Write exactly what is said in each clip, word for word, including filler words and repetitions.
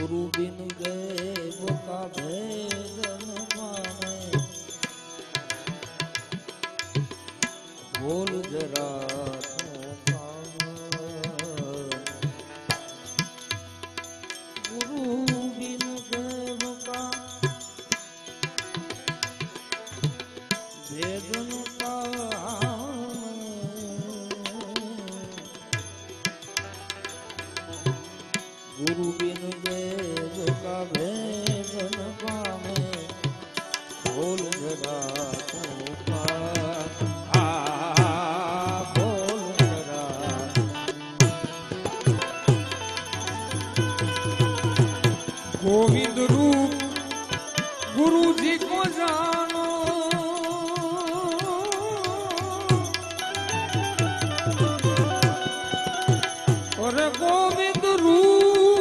गुरु बिन देव का भेद न माने, बोल जरा तू कान। गुरु बिन देव का भेद न गुरु बिन देव का भेद न पावे, बोल जरा तू पान। आ बोल जरा गोविंद रूप गुरु जी को जानो, और गोविंद रूप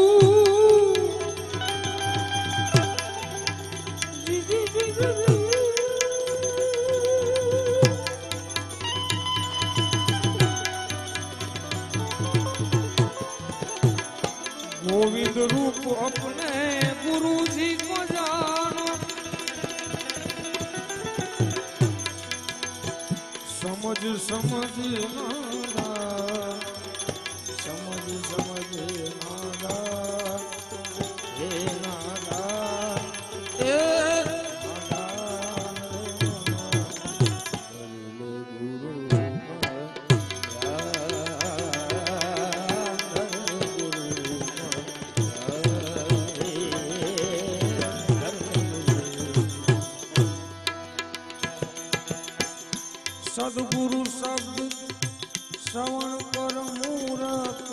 गोविंद रूप अपने गुरु जी को जानो, समझ समझ नादा, समझ समझ नादा, हे नादा, हे सदगुरु शब्द श्रवण कर मूरत,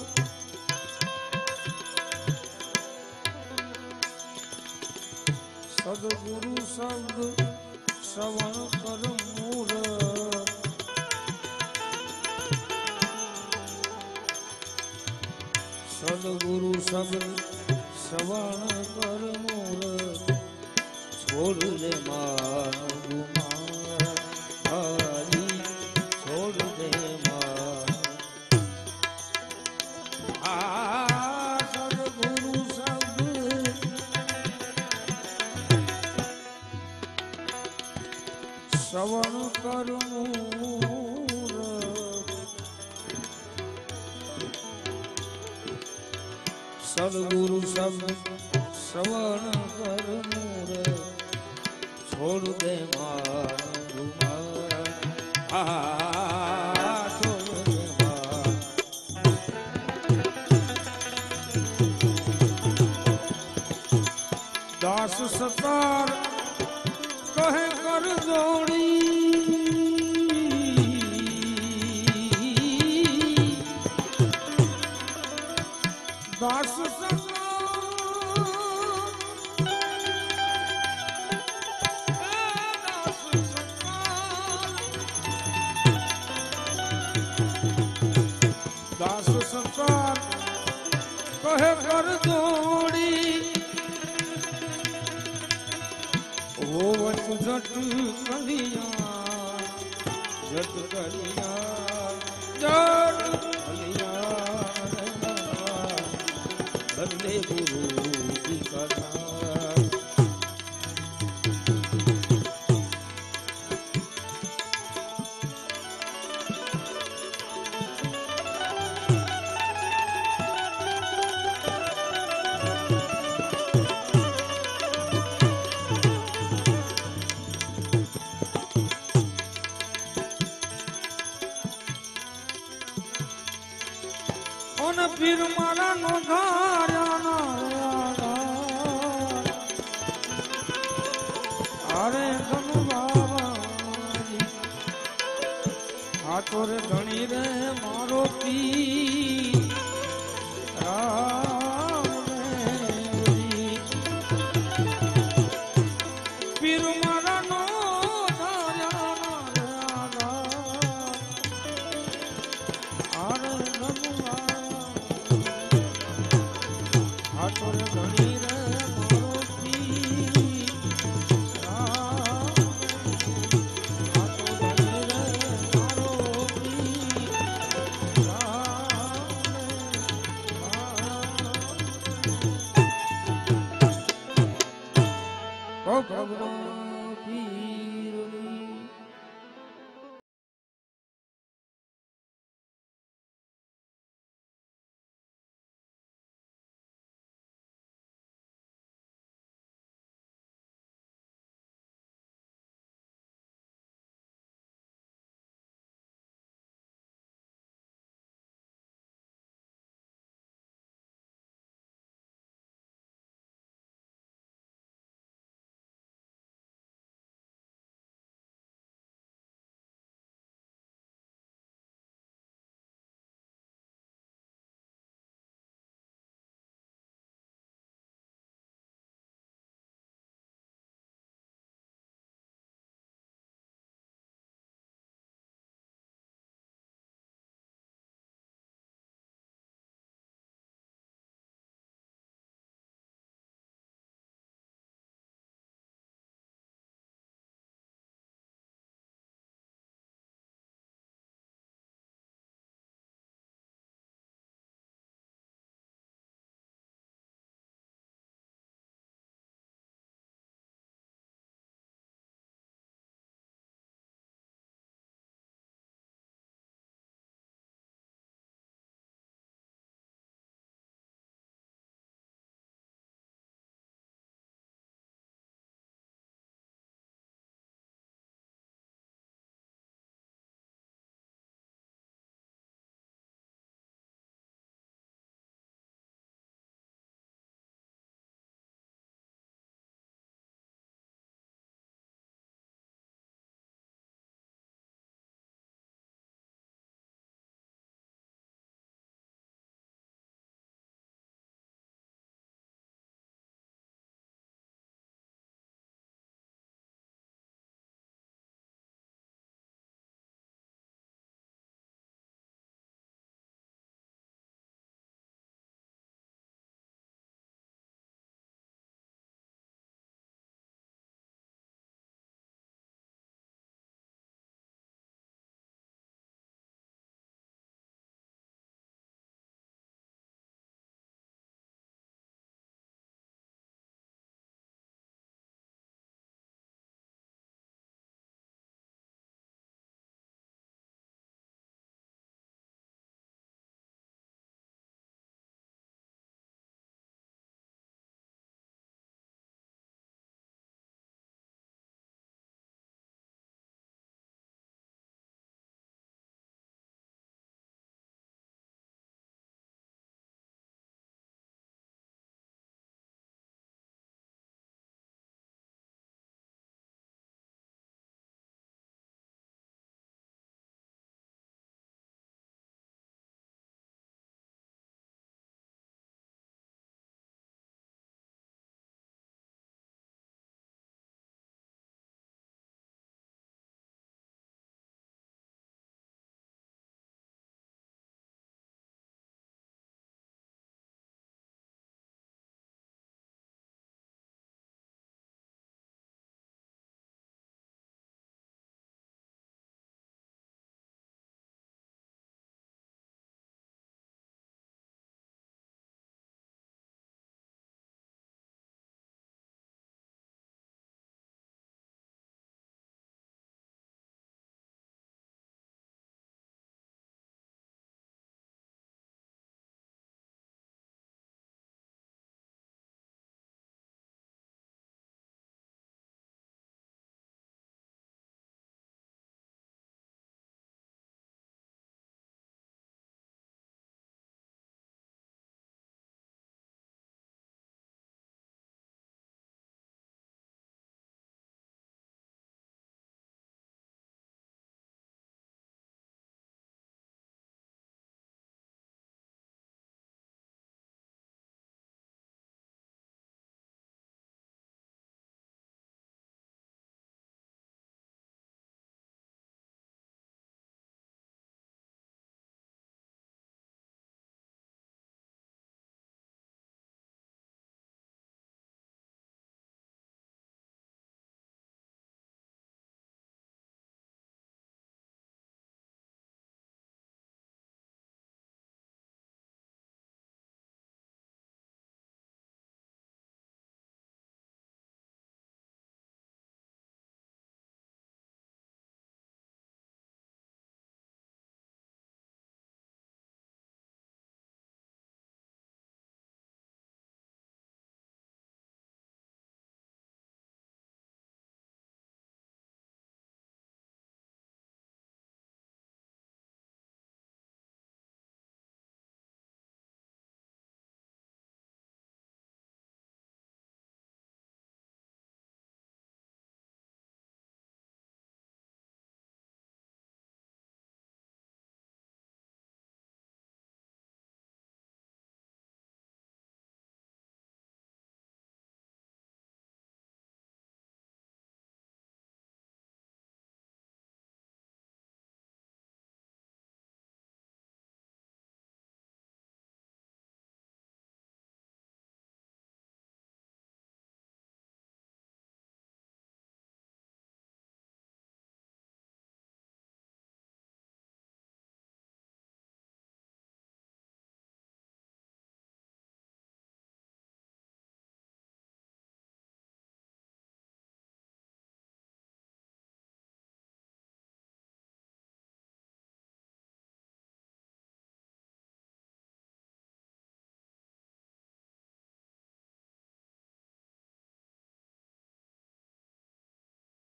सदगुरु शब्द श्रवण कर मूरत, सदगुरु शब्द श्रवण कर मूरत, छोड़ दे मान गुमान हरि, छोड़ दे मान। आ सदगुरु शब्द श्रवण कर मूरत, सदगुरु शब्द श्रवण कर मूरत, छोड़ दे मान गुमान, आ छोड़ दे मान। दास सतार कहे कर जोड़ी, दास सतार दास संसार कहे कर जोड़ी, होवत झट कलिया, झट कलिया, झट कलिया, बदले गुरु की कथा। फिर मारा नो धारा ना अरे धनु बाबा हाथों रे धनी रे मारो पी राम रे फिर मारा नो धारा ना अरे धनु